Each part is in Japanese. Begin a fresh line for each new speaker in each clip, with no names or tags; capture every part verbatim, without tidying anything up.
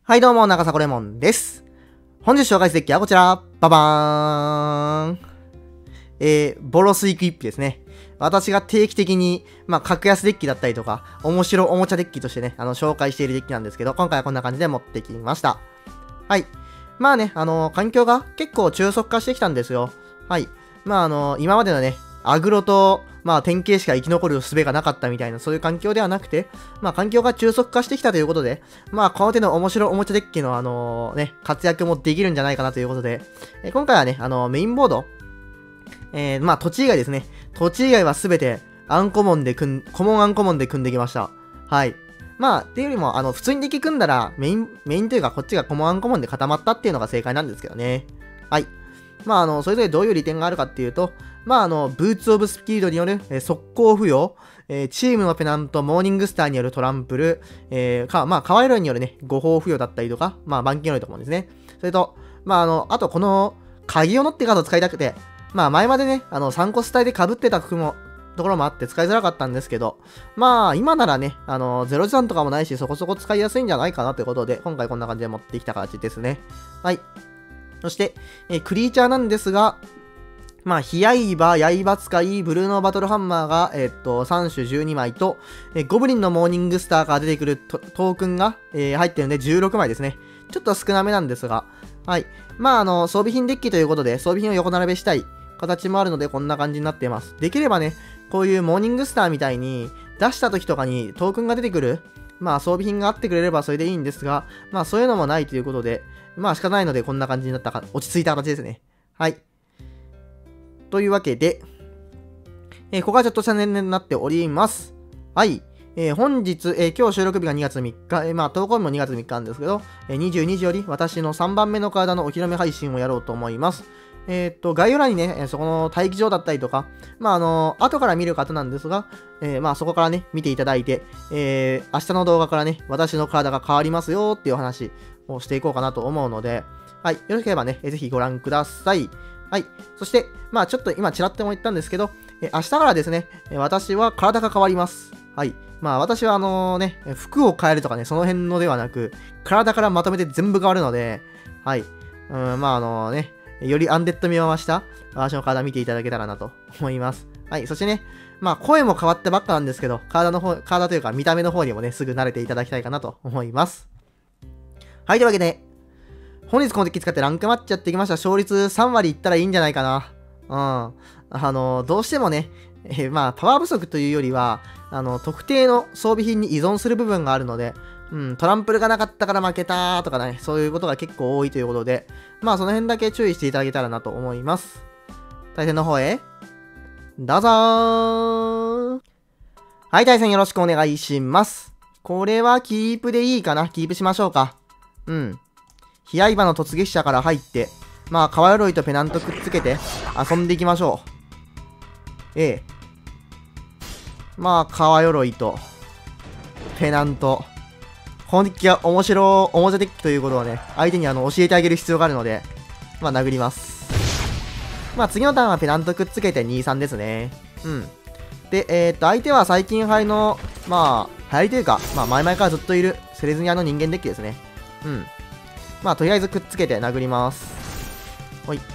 はいどうも、中迫レモンです。本日紹介するデッキはこちら。ババーン。えー、ボロスイクイップですね。私が定期的に、まあ、格安デッキだったりとか、面白おもちゃデッキとしてね、あの、紹介しているデッキなんですけど、今回はこんな感じで持ってきました。はい。まあね、あのー、環境が結構中速化してきたんですよ。はい。まああのー、今までのね、アグロと、まあ、典型しか生き残る術がなかったみたいな、そういう環境ではなくて、まあ、環境が中速化してきたということで、まあ、この手の面白おもちゃデッキの、あのー、ね、活躍もできるんじゃないかなということで、えー、今回はね、あのー、メインボード、えー、まあ、土地以外ですね。土地以外はすべて、アンコモンで組ん、コモンアンコモンで組んできました。はい。まあ、っていうよりも、あの、普通にデッキ組んだら、メイン、メインというか、こっちがコモンアンコモンで固まったっていうのが正解なんですけどね。はい。まあ、あの、それぞれどういう利点があるかっていうと、まあ、あの、ブーツオブスピードによる、えー、速攻付与、えー、チームのペナント、モーニングスターによるトランプル、えー、か、まあ、カワイロイによるね、誤報付与だったりとか、まあ、板金ロイと思うんですね。それと、まあ、あの、あとこの、鍵を乗ってカードを使いたくて、まあ、前までね、あの、さんコス体で被ってた雲、ところもあって使いづらかったんですけど、まあ、今ならね、あの、ゼロ時間とかもないし、そこそこ使いやすいんじゃないかなということで、今回こんな感じで持ってきた形ですね。はい。そして、えー、クリーチャーなんですが、まあ、ヒヤイバ、ヤイバ使い、ブルーノバトルハンマーが、えー、っと、さん種じゅうにまいと、えー、ゴブリンのモーニングスターから出てくる ト, トークンが、えー、入ってるんでじゅうろくまいですね。ちょっと少なめなんですが、はい。まあ、あの、装備品デッキということで、装備品を横並べしたい形もあるので、こんな感じになっています。できればね、こういうモーニングスターみたいに、出した時とかにトークンが出てくる、まあ、装備品があってくれればそれでいいんですが、まあ、そういうのもないということで、まあ、仕方ないので、こんな感じになったか、落ち着いた形ですね。はい。というわけで、えー、ここはちょっとした年々になっております。はい。えー、本日、えー、今日収録日がにがつみっか、えー、まあ、投稿日もにがつみっかなんですけど、えー、にじゅうにじより私のさんばんめの体のお披露目配信をやろうと思います。えー、っと、概要欄にね、そこの待機場だったりとか、まあ、あのー、後から見る方なんですが、えー、まあ、そこからね、見ていただいて、えー、明日の動画からね、私の体が変わりますよっていう話をしていこうかなと思うので、はい。よろしければね、ぜひご覧ください。はい。そして、まあちょっと今ちらっとも言ったんですけど、え明日からですね、私は体が変わります。はい。まあ私はあのね、服を変えるとかね、その辺のではなく、体からまとめて全部変わるので、はい。うん、まああのね、よりアンデッド味を増した私の体見ていただけたらなと思います。はい。そしてね、まあ声も変わってばっかなんですけど、体の方、体というか見た目の方にもね、すぐ慣れていただきたいかなと思います。はい。というわけで、本日このデッキ使ってランクマッチやってきました。勝率さんわりいったらいいんじゃないかな。うん。あの、どうしてもね、えー、まあ、パワー不足というよりは、あの、特定の装備品に依存する部分があるので、うん、トランプルがなかったから負けたとかね、そういうことが結構多いということで、まあ、その辺だけ注意していただけたらなと思います。対戦の方へ、どうぞー。はい、対戦よろしくお願いします。これはキープでいいかな。キープしましょうか。うん。ヒヤイバの突撃者から入って、まあ、カワヨロイとペナントくっつけて遊んでいきましょう。ええ。まあ、カワヨロイとペナント。このデッキが面白い、おもちゃデッキということをね、相手にあの教えてあげる必要があるので、まあ、殴ります。まあ、次のターンはペナントくっつけてにさんですね。うん。で、えー、っと、相手は最近杯の、まあ、流行りというか、まあ、前々からずっといるセレズニアの人間デッキですね。うん。まあ、とりあえずくっつけて殴ります。ほい。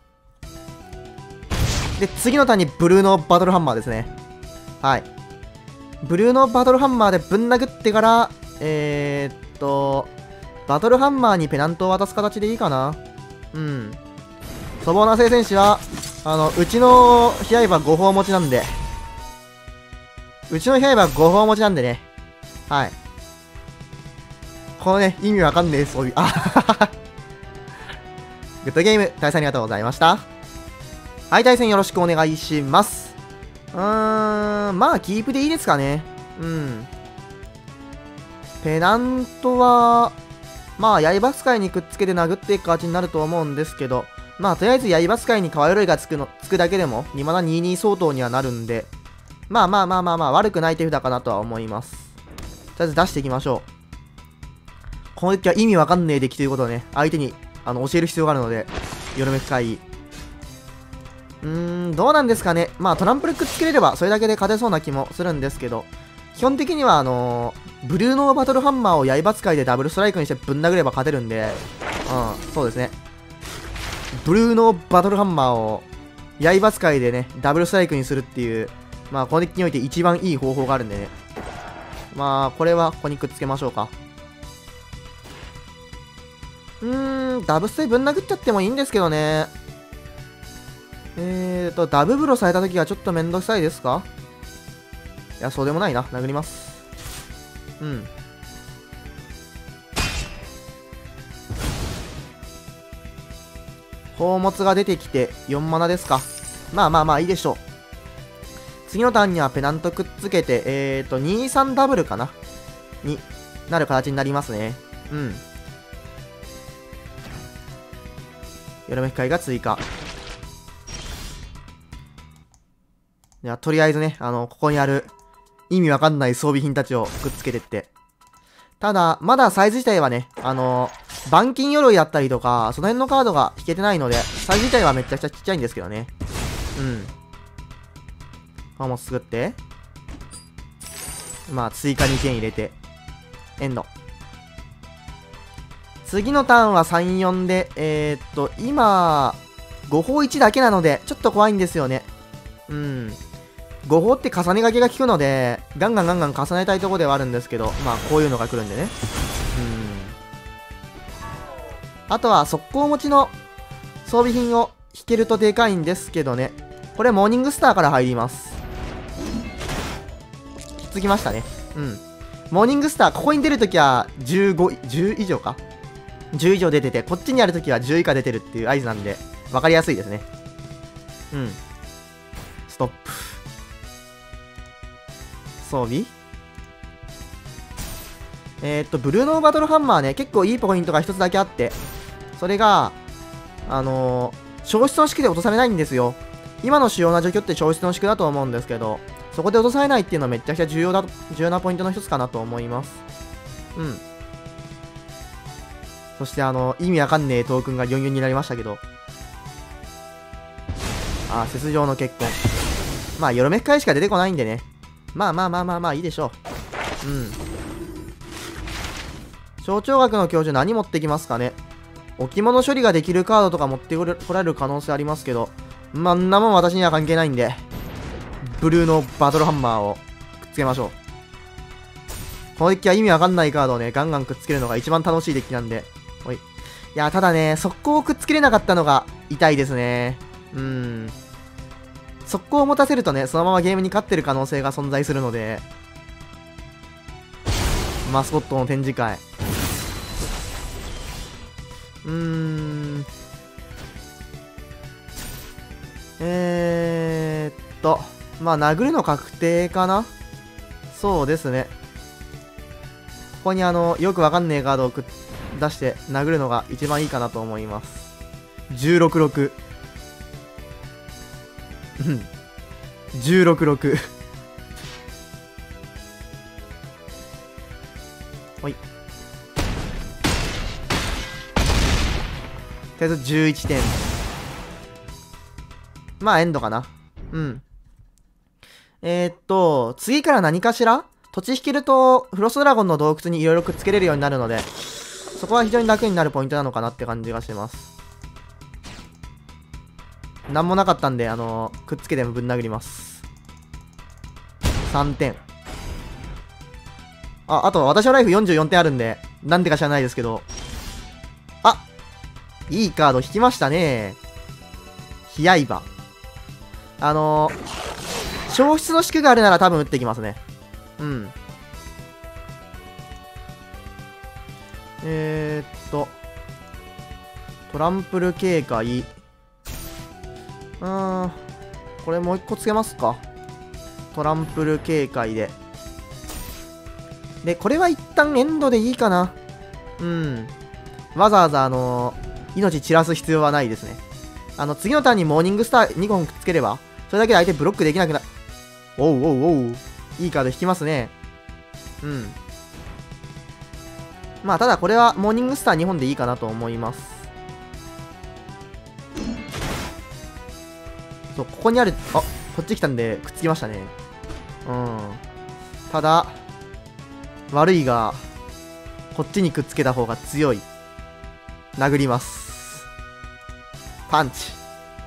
で、次のターンにブルーのバトルハンマーですね。はい。ブルーのバトルハンマーでぶん殴ってから、えー、っと、バトルハンマーにペナントを渡す形でいいかな。うん。粗暴な聖戦士は、あの、うちのヒヤイバごほう持ちなんで、うちのヒヤイバごほう持ちなんでね。はい。このね、意味わかんねえ装備。あははは。グッドゲーム、対戦ありがとうございました。はい、対戦よろしくお願いします。うーん、まあ、キープでいいですかね。うん。ペナントは、まあ、刃使いにくっつけて殴っていく形になると思うんですけど、まあ、とりあえず刃使いにカワヨロイがつくの、つくだけでも、にマナにじゅうに相当にはなるんで、まあまあまあまあまあ、悪くない手札かなとは思います。とりあえず出していきましょう。このデッキは意味わかんねえデッキということをね、相手にあの教える必要があるので、よろめ深い。うーん、どうなんですかね。まあトランプルくっつけれれば、それだけで勝てそうな気もするんですけど、基本的にはあのー、 ブルーノーバトルハンマーを刃使いでダブルストライクにしてぶん殴れば勝てるんで、うん、そうですね。ブルーノーバトルハンマーを刃使いでね、ダブルストライクにするっていう、まあ、このデッキにおいて一番いい方法があるんでね。まあ、これはここにくっつけましょうか。うーん、ダブストでぶん殴っちゃってもいいんですけどね。えーと、ダブブロされた時はちょっとめんどくさいですか？いや、そうでもないな。殴ります。うん。宝物が出てきてよんマナですか。まあまあまあいいでしょう。次のターンにはペナントくっつけて、えーと、にさんダブルかなになる形になりますね。うん。よろめき会が追加。いや、とりあえずね、あの、ここにある意味わかんない装備品たちをくっつけてって。ただ、まだサイズ自体はね、あのー、板金鎧だったりとか、その辺のカードが引けてないので、サイズ自体はめちゃくちゃちっちゃいんですけどね。うん。パーモス作って。まあ、追加にけん入れて。エンド。次のターンはさん、よんで、えー、っと、今、ごほういちだけなので、ちょっと怖いんですよね。うん。ごほうって重ね掛けが効くので、ガンガンガンガン重ねたいところではあるんですけど、まあ、こういうのが来るんでね。うん。あとは、速攻持ちの装備品を引けるとでかいんですけどね。これ、モーニングスターから入ります。きつきましたね。うん。モーニングスター、ここに出るときはじゅうご、じゅう以上か。じゅう以上出てて、こっちにあるときはじゅう以下出てるっていう合図なんで、わかりやすいですね。うん。ストップ。装備えー、っと、ブルーノーバトルハンマーね、結構いいポイントが一つだけあって、それが、あのー、消失の式で落とされないんですよ。今の主要な状況って消失の式だと思うんですけど、そこで落とされないっていうのはめちゃくちゃ重要だ、重要なポイントの一つかなと思います。うん。そしてあの、意味わかんねえトークンがよんよんになりましたけど。あー、雪上の結婚。まあ、よろめき会しか出てこないんでね。まあまあまあまあまあいいでしょう。うん。象徴学の教授何持ってきますかね。置物処理ができるカードとか持ってこられる可能性ありますけど、まあ、んなもん私には関係ないんで、ブルーのバトルハンマーをくっつけましょう。このデッキは意味わかんないカードをね、ガンガンくっつけるのが一番楽しいデッキなんで。おい。いや、ただね、速攻をくっつけれなかったのが痛いですね。うーん。速攻を持たせるとね、そのままゲームに勝ってる可能性が存在するので、マスコットの展示会。うーん。えーっと、まあ、殴るの確定かな。そうですね。ここにあの、よくわかんねえカードをく出して殴るのが一番いいかなと思います。じゅうろくろく。うん。じゅうろくろく。ほい。とりあえずじゅういってん。まあ、エンドかな。うん。えー、っと、次から何かしら土地引けると、フロストドラゴンの洞窟にいろいろくっつけれるようになるので、そこは非常に楽になるポイントなのかなって感じがします。なんもなかったんで、あのー、くっつけてぶん殴ります。さんてん。あ、あと私のライフよんじゅうよんてんあるんで、なんでか知らないですけど。あ、いいカード引きましたね。ヒヤイバ。あのー、消失の式があるなら多分打ってきますね。うん。えー、っと、トランプル警戒。うーん、これもう一個つけますか。トランプル警戒で。で、これは一旦エンドでいいかな。うん。わざわざ、あのー、命散らす必要はないですね。あの、次のターンにモーニングスターにほんくっつければ、それだけで相手ブロックできなくな、おうおうおう。いいカード引きますね。うん。まあ、ただこれはモーニングスターにほんでいいかなと思います。そう、ここにある、あ、こっち来たんでくっつきましたね。うん。ただ、 悪いが、こっちにくっつけた方が強い。殴ります。パンチ。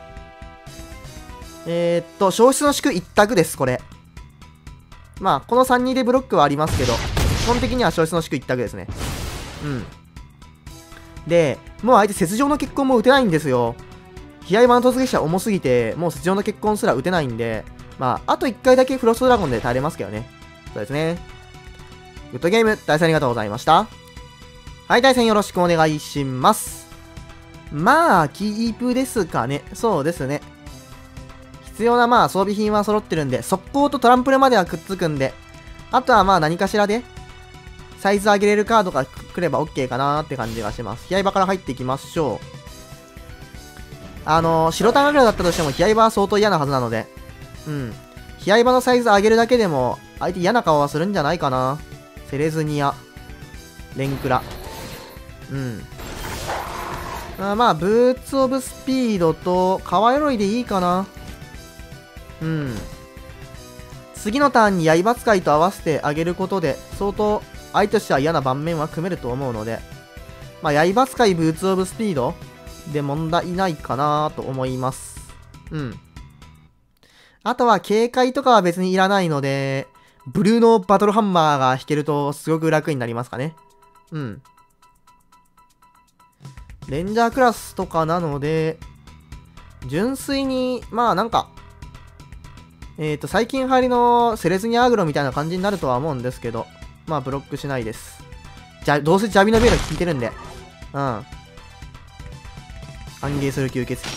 えー、っと、消失の宿一択です、これ。まあ、このさんにんでブロックはありますけど、基本的には消失の宿一択ですね。うん。で、もう相手雪上の結婚も打てないんですよ。悲哀版の突撃者重すぎて、もう雪上の結婚すら打てないんで、まあ、あといっかいだけフロストドラゴンで耐えれますけどね。そうですね。グッドゲーム、対戦ありがとうございました。はい、対戦よろしくお願いします。まあ、キープですかね。そうですね。必要なまあ装備品は揃ってるんで、速攻とトランプルまではくっつくんで、あとはまあ何かしらで、サイズ上げれるカードが来れば OK かなーって感じがします。ヒヤイバから入っていきましょう。あのー、白タンアグラだったとしてもヒヤイバは相当嫌なはずなので、うん。ヒヤイバのサイズ上げるだけでも、相手嫌な顔はするんじゃないかな。セレズニア、レンクラ。うん。あまあ、ブーツオブスピードと、革鎧でいいかな。うん。次のターンに刃使いと合わせてあげることで、相当、相手としては嫌な盤面は組めると思うので、まあ、刃使いブーツオブスピードで問題ないかなと思います。うん。あとは警戒とかは別にいらないので、ブルーのバトルハンマーが引けるとすごく楽になりますかね。うん。レンジャークラスとかなので、純粋に、まあなんか、えっと、最近流行りのセレズニアアグロみたいな感じになるとは思うんですけど、まあブロックしないです。じゃ、どうせジャビのベール効いてるんで、うん。歓迎する吸血鬼。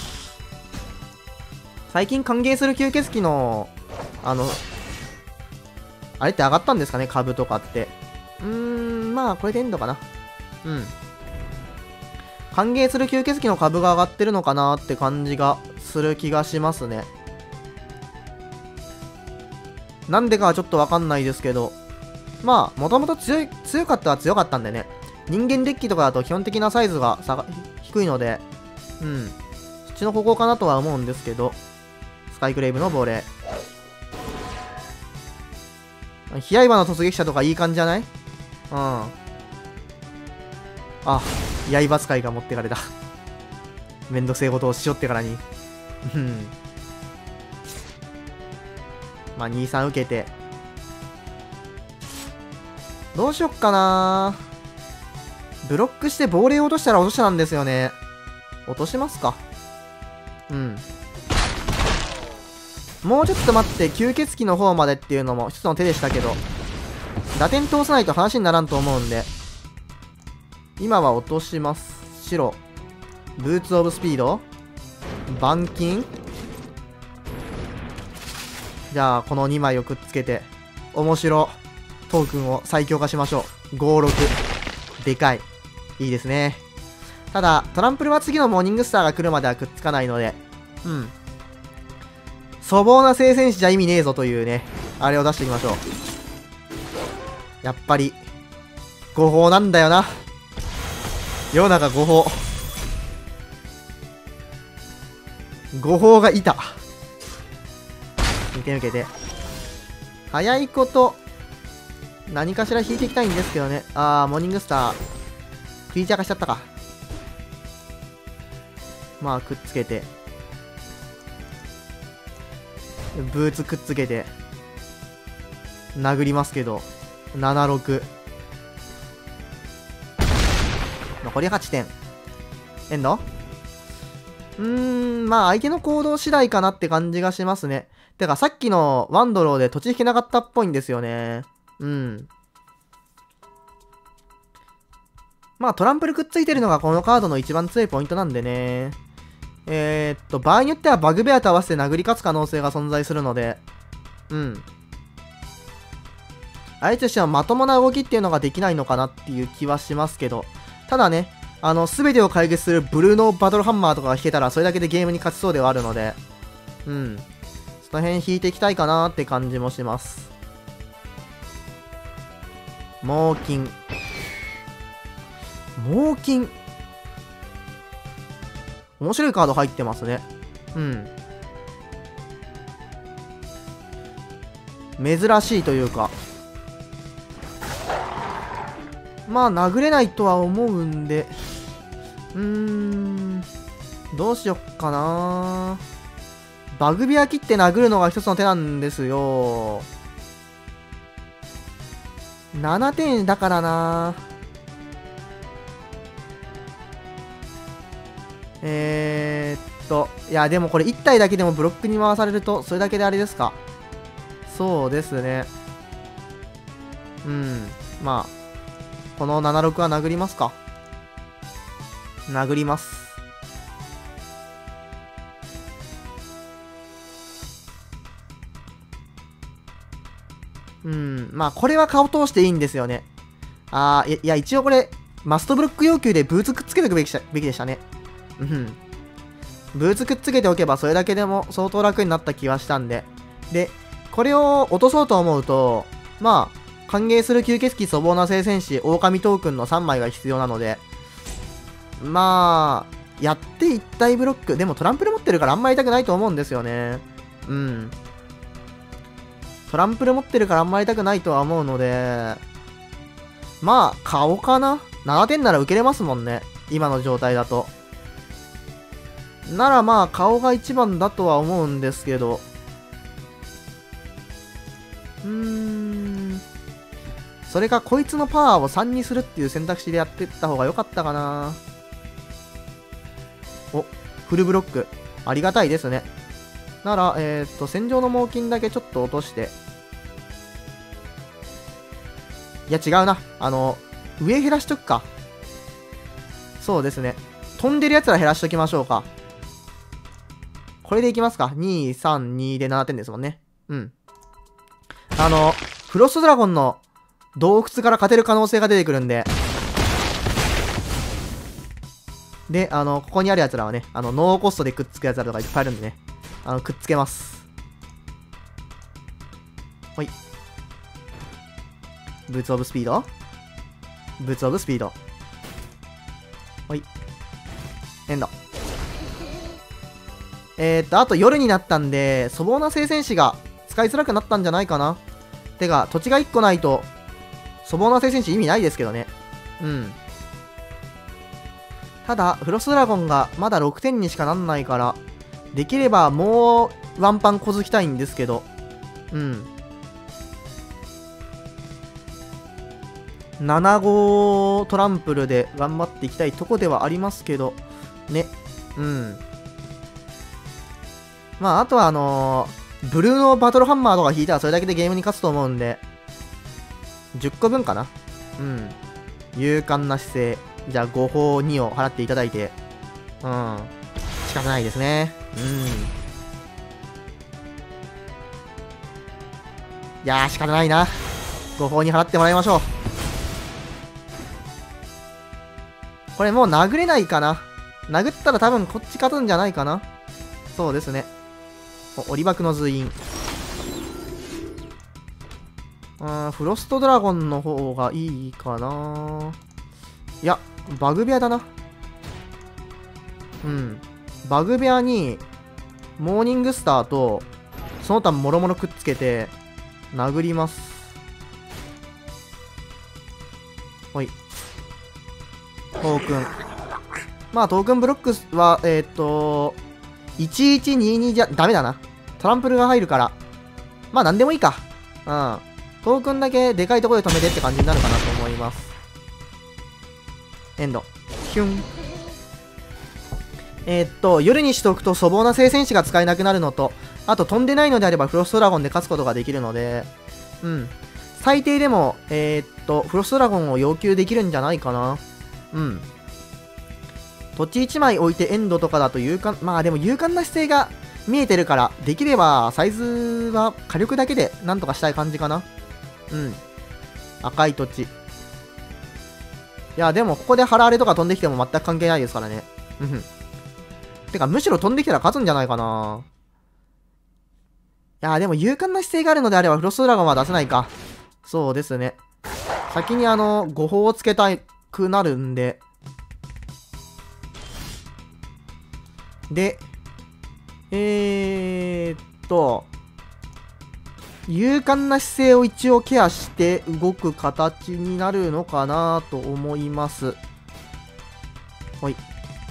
最近歓迎する吸血鬼の、あの、あれって上がったんですかね、株とかって。うーん、まあこれでエンドかな。うん。歓迎する吸血鬼の株が上がってるのかなって感じがする気がしますね。なんでかはちょっとわかんないですけど、まあ、もともと強い、強かったは強かったんでね。人間デッキとかだと基本的なサイズが下が低いので、うん。そっちの方向かなとは思うんですけど、スカイクレイブの亡霊。ヒヤイバの突撃者とかいい感じじゃない？うん。あ、刃使いが持ってかれた。めんどくせえことをしよってからに。うん。まあ、にさん受けて。どうしよっかな。ブロックして亡霊落としたら落としたなんですよね。落としますか。うん。もうちょっと待って、吸血鬼の方までっていうのも一つの手でしたけど、打点通さないと話にならんと思うんで、今は落とします。白。ブーツオブスピード。板金。じゃあ、このにまいをくっつけて、面白トークンを最強化しましょう。ご、ろく。でかい。いいですね。ただ、トランプルは次のモーニングスターが来るまではくっつかないので、うん。粗暴な聖戦士じゃ意味ねえぞというね、あれを出していきましょう。やっぱり、誤報なんだよな。世の中誤報。誤報がいた。見て受けて。早いこと、何かしら引いていきたいんですけどね。あー、モーニングスター、クリーチャー化しちゃったか。まあ、くっつけて。ブーツくっつけて。殴りますけど。ななろく。残りはちてん。エンド？うーん、まあ相手の行動次第かなって感じがしますね。てかさっきのワンドローで土地引けなかったっぽいんですよね。うん。まあトランプルくっついてるのがこのカードの一番強いポイントなんでね。えー、っと、場合によってはバグベアと合わせて殴り勝つ可能性が存在するので、うん。相手としてはまともな動きっていうのができないのかなっていう気はしますけど、ただね、あの、すべてを解決するブルーのバトルハンマーとかが引けたら、それだけでゲームに勝ちそうではあるので、うん。その辺引いていきたいかなって感じもします。猛禽。猛禽。面白いカード入ってますね。うん。珍しいというか、 まあ、殴れないとは思うんで、うーん、どうしよっかな。バグビア切って殴るのが一つの手なんですよ。ななてんだからな。えーっと、いや、でもこれいち体だけでもブロックに回されると、それだけであれですか。そうですね。うん。まあ、このななろくは殴りますか。殴ります。うん。まあ、これは顔通していいんですよね。あー、いや、一応これ、マストブロック要求でブーツくっつけておくべきべきでしたね。うん。ブーツくっつけておけばそれだけでも相当楽になった気はしたんで。で、これを落とそうと思うと、まあ、歓迎する吸血鬼粗暴な聖戦士、狼トークンのさんまいが必要なので、まあ、やって一体ブロック。でもトランプル持ってるからあんまり痛くないと思うんですよね。うん。トランプル持ってるからあんまり痛くないとは思うので、まあ、顔かな ?なな 点なら受けれますもんね。今の状態だと。ならまあ、顔が一番だとは思うんですけど。うーん。それか、こいつのパワーをさんにするっていう選択肢でやってった方が良かったかな。お、フルブロック。ありがたいですね。なら、えっと、戦場の猛禽だけちょっと落として。いや、違うな。あの、上減らしとくか。そうですね。飛んでる奴ら減らしときましょうか。これでいきますか。に、さん、にでななてんですもんね。うん。あの、フロストドラゴンの洞窟から勝てる可能性が出てくるんで。で、あの、ここにある奴らはね、あの、ノーコストでくっつく奴らとかいっぱいあるんでね。あの、くっつけます。ほい。ブーツオブスピードブーツオブスピード。ほい。エンド。えーっと、あと夜になったんで、粗暴な聖戦士が使いづらくなったんじゃないかな。てか、土地がいっこないと、粗暴な聖戦士意味ないですけどね。うん。ただ、フロストドラゴンがまだろくてんにしかなんないから、できればもうワンパン小突きたいんですけど。うん。なな号トランプルで頑張っていきたいとこではありますけど、ね。うん。まあ、あとはあのー、ブルーのバトルハンマーとか引いたらそれだけでゲームに勝つと思うんで、じゅっこぶんかな。うん。勇敢な姿勢。じゃあごほうにを払っていただいて、うん。仕方ないですね。うん。いやー、仕方ないな。ごほうに払ってもらいましょう。これもう殴れないかな。殴ったら多分こっち勝つんじゃないかな。そうですね。お、オリバクの図印。うん、フロストドラゴンの方がいいかな。いや、バグ部屋だな。うん。バグ部屋に、モーニングスターと、その他もろもろくっつけて、殴ります。ほい。トークン。まあ、トークンブロックは、えー、っと、いちいちににじゃ、ダメだな。トランプルが入るから。まあ、なんでもいいか。うん。トークンだけでかいところで止めてって感じになるかなと思います。エンド。ヒュン。えー、っと、夜にしておくと粗暴な聖戦士が使えなくなるのと、あと飛んでないのであればフロストドラゴンで勝つことができるので、うん。最低でも、えー、っと、フロストドラゴンを要求できるんじゃないかな。うん。土地いちまい置いてエンドとかだと勇敢、まあでも勇敢な姿勢が見えてるから、できればサイズは火力だけでなんとかしたい感じかな。うん。赤い土地。いや、でもここで腹荒れとか飛んできても全く関係ないですからね。うん。てか、むしろ飛んできたら勝つんじゃないかな。いや、でも勇敢な姿勢があるのであればフロストドラゴンは出せないか。そうですね。先にあの、誤報をつけたくなるんで。で、えーっと、 勇敢な姿勢を一応ケアして動く形になるのかなと思います。ほい。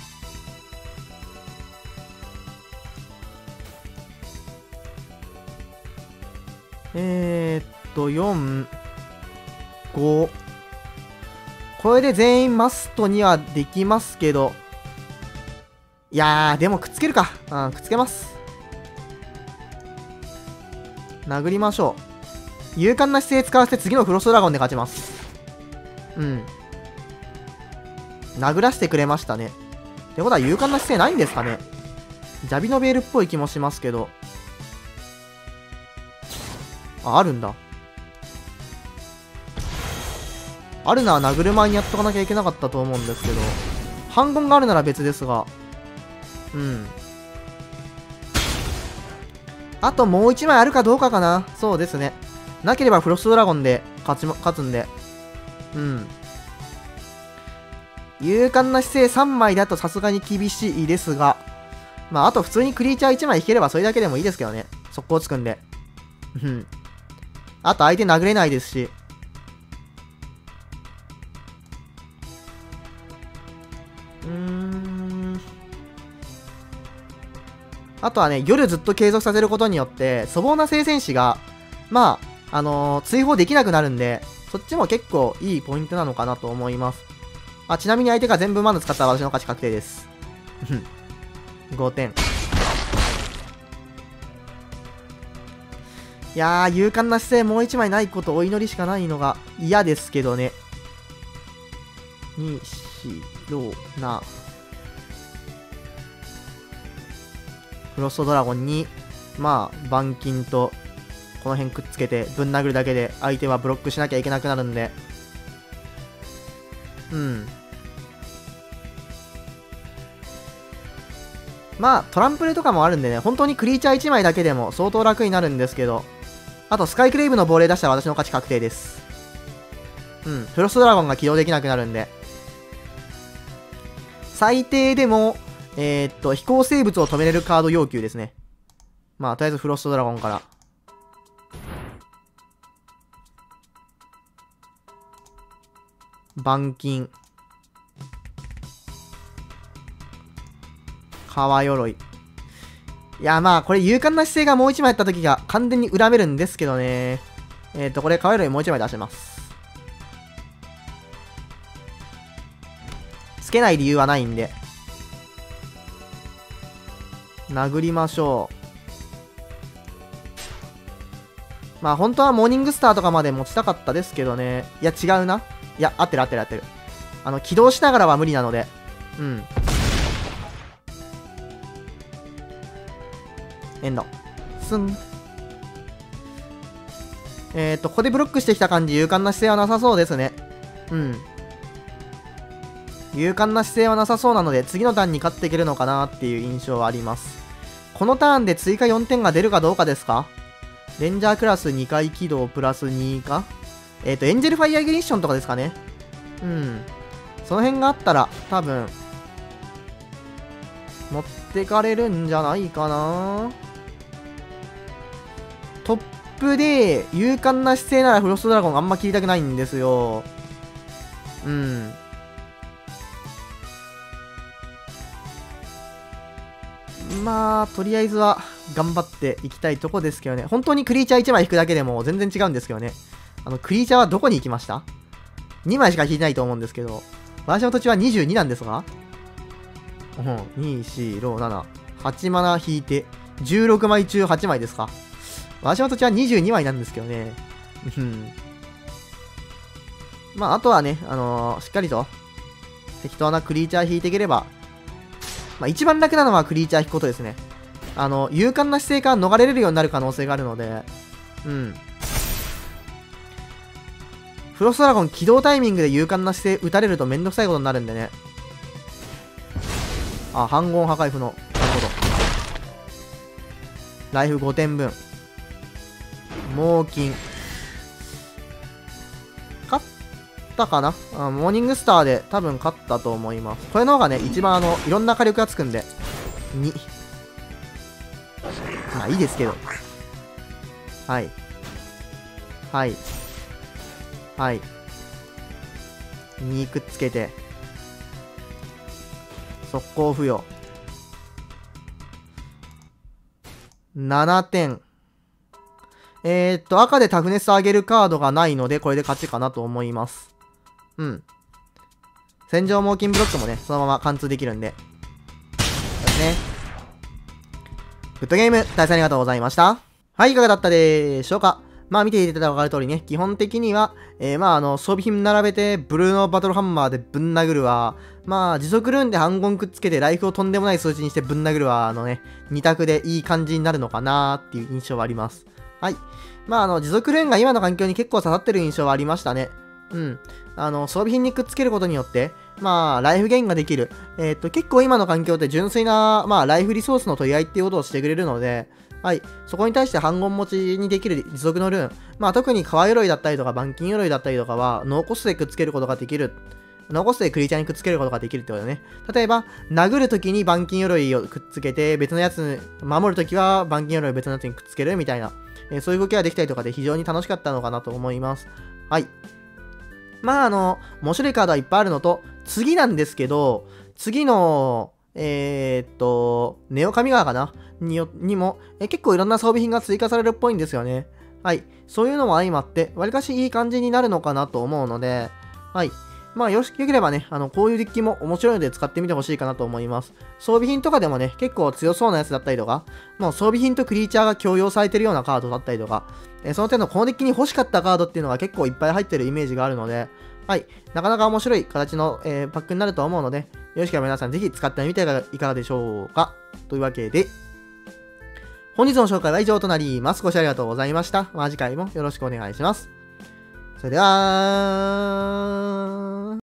えー、っと、よん、ご。これで全員マストにはできますけど。いやー、でもくっつけるか。うん、くっつけます。殴りましょう。勇敢な姿勢使わせて次のフロストドラゴンで勝ちます。うん。殴らせてくれましたね。ってことは勇敢な姿勢ないんですかね。ジャビノベールっぽい気もしますけど。あ、あるんだ。あるなら殴る前にやっとかなきゃいけなかったと思うんですけど。反言があるなら別ですが。うん。あともう一枚あるかどうかかな。そうですね。なければフロストドラゴンで勝ち、勝つんで。うん。勇敢な姿勢さんまいだとさすがに厳しいですが。まあ、あと普通にクリーチャーいちまい引ければそれだけでもいいですけどね。速攻つくんで。うん。あと相手殴れないですし。うーん。あとはね、夜ずっと継続させることによって、粗暴な聖戦士が、まあ、あのー、追放できなくなるんで、そっちも結構いいポイントなのかなと思います。あ、ちなみに相手が全部マナ使ったら私の勝ち確定です。ごてん。いやー、勇敢な姿勢もういちまいないことをお祈りしかないのが嫌ですけどね。に、し、ろ、な。フロストドラゴンに、まあ、板金と、この辺くっつけて、ぶん殴るだけで、相手はブロックしなきゃいけなくなるんで。うん。まあ、トランプレとかもあるんでね、本当にクリーチャーいちまいだけでも相当楽になるんですけど、あと、スカイクレイブの亡霊出したら私の勝ち確定です。うん、フロストドラゴンが起動できなくなるんで。最低でも、えー、っと、飛行生物を止めれるカード要求ですね。まあ、とりあえずフロストドラゴンから。板金。川鎧。いや、まあ、これ勇敢な姿勢がもう一枚やった時が完全に恨めるんですけどね。えっと、これ川鎧もう一枚出します。つけない理由はないんで。殴りましょう。まあ本当はモーニングスターとかまで持ちたかったですけどね。いや違うな。いや、合ってる合ってる合ってる。あの、起動しながらは無理なので。うん。エンド。スン。えっと、ここでブロックしてきた感じ、勇敢な姿勢はなさそうですね。うん。勇敢な姿勢はなさそうなので、次のターンに勝っていけるのかなっていう印象はあります。このターンで追加よんてんが出るかどうかですか？レンジャークラスにかい起動プラスにか？えっと、エンジェルファイアグリッションとかですかね。うん。その辺があったら、多分、持ってかれるんじゃないかな。トップで、勇敢な姿勢ならフロストドラゴンあんま切りたくないんですよ。うん。まあ、とりあえずは頑張っていきたいとこですけどね。本当にクリーチャーいちまい引くだけでも全然違うんですけどね。あの、クリーチャーはどこに行きました？ に 枚しか引いてないと思うんですけど、私の土地はにじゅうになんですが、うん、に、よん、ろく、なな、はちマナ引いて、じゅうろくまい中はちまいですか。私の土地はにじゅうにまいなんですけどね。うん。まあ、あとはね、あのー、しっかりと、適当なクリーチャー引いていければ、まあ、一番楽なのはクリーチャー引くことですね。あの、勇敢な姿勢から逃れれるようになる可能性があるので、うん。フロストドラゴン起動タイミングで勇敢な姿勢打たれるとめんどくさいことになるんでね。あ、反言破壊不能。なるほど。ライフごてんぶん。猛禽。勝ったかなあ、モーニングスターで多分勝ったと思います。これの方がね、一番あの、いろんな火力がつくんで。に。まあいいですけど。はい。 はい。はい。にくっつけて。速攻付与。ななてん。えー、っと、赤でタフネス上げるカードがないので、これで勝ちかなと思います。うん。戦場猛禽ブロックもね、そのまま貫通できるんで。そうですね。グッドゲーム、大変ありがとうございました。はい、いかがだったでしょうか。まあ見ていただいたら分かる通りね、基本的には、えー、まああの、装備品並べて、ブルーのバトルハンマーでぶん殴るわ。まあ、持続ルーンで半言くっつけて、ライフをとんでもない数値にしてぶん殴るわ。あのね、に択でいい感じになるのかなーっていう印象はあります。はい。まああの、持続ルーンが今の環境に結構刺さってる印象はありましたね。うん。あの、装備品にくっつけることによって、まあ、ライフゲインができる。えっと、結構今の環境って純粋な、まあ、ライフリソースの取り合いっていうことをしてくれるので、はい。そこに対して半言持ちにできる持続のルーン。まあ、特に革鎧だったりとか、板金鎧だったりとかは、ノーコストでくっつけることができる。ノーコストでクリーチャーにくっつけることができるってことだね。例えば、殴るときに板金鎧をくっつけて、別のやつ、守るときは板金鎧を別のやつにくっつけるみたいな、えー、そういう動きができたりとかで非常に楽しかったのかなと思います。はい。まあ、あの、面白いカードはいっぱいあるのと、次なんですけど、次の、えー、っと、ネオ神川かなによにもえ、結構いろんな装備品が追加されるっぽいんですよね。はい。そういうのも相まって、わりかしいい感じになるのかなと思うので、はい。まあ、よし、よければね、あの、こういうデッキも面白いので使ってみてほしいかなと思います。装備品とかでもね、結構強そうなやつだったりとか、もう装備品とクリーチャーが共用されてるようなカードだったりとか、えその点のこのデッキに欲しかったカードっていうのが結構いっぱい入ってるイメージがあるので、はい。なかなか面白い形の、えー、パックになると思うので、よろしければ皆さんぜひ使ってみてはいかがでしょうか。というわけで、本日の紹介は以上となります。ご視聴ありがとうございました。まあ、次回もよろしくお願いします。それでは、